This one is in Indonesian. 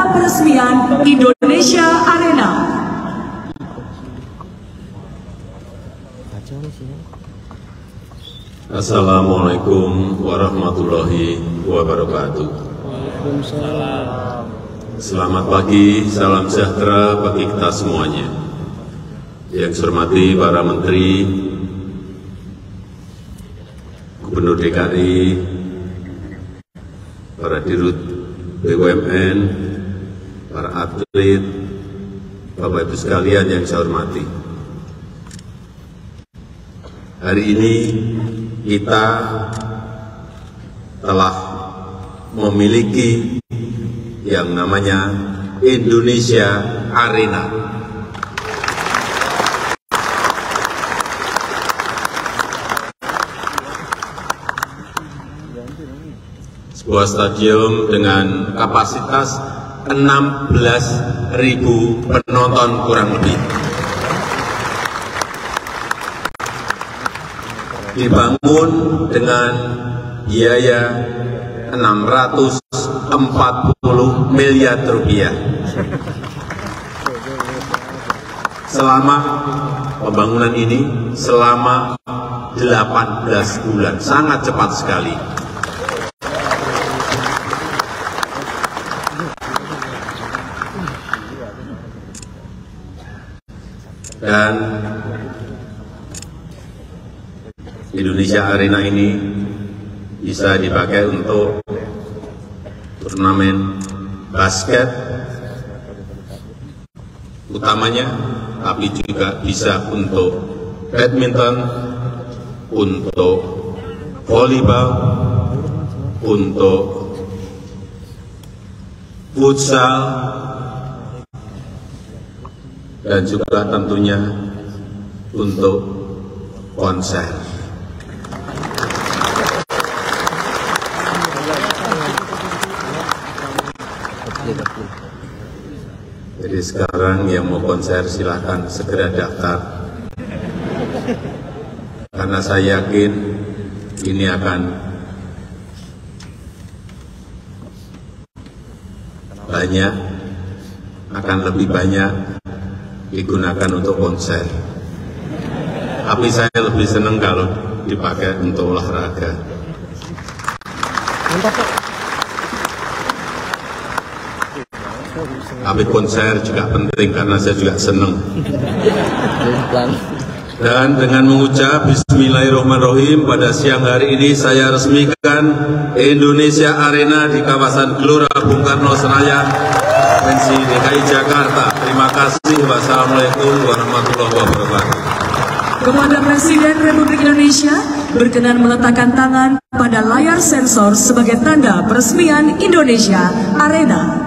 tanda peresmian Indonesia Arena. Assalamualaikum warahmatullahi wabarakatuh. Selamat pagi, salam sejahtera bagi kita semuanya. Yang saya hormati para menteri, Gubernur DKI, para dirut BUMN, para atlet, Bapak Ibu sekalian yang saya hormati. Hari ini kita telah memiliki yang namanya Indonesia Arena. Sebuah stadion dengan kapasitas 16.000 penonton kurang lebih. Dibangun dengan biaya 640 miliar rupiah. Selama pembangunan ini selama 18 bulan, sangat cepat sekali. Dan Indonesia Arena ini bisa dipakai untuk turnamen basket utamanya, tapi juga bisa untuk badminton, untuk volleyball, untuk futsal, dan juga tentunya untuk konser. Jadi sekarang yang mau konser silahkan segera daftar, karena saya yakin ini akan lebih banyak digunakan untuk konser. Tapi saya lebih senang kalau dipakai untuk olahraga. Tapi konser juga penting karena saya juga senang. Dan dengan mengucap Bismillahirrahmanirrahim, pada siang hari ini saya resmikan Indonesia Arena di kawasan Gelora Bung Karno Senayan, Provinsi DKI Jakarta. Terima kasih. Wassalamualaikum warahmatullahi wabarakatuh. Kepada Presiden Republik Indonesia berkenan meletakkan tangan pada layar sensor sebagai tanda peresmian Indonesia Arena.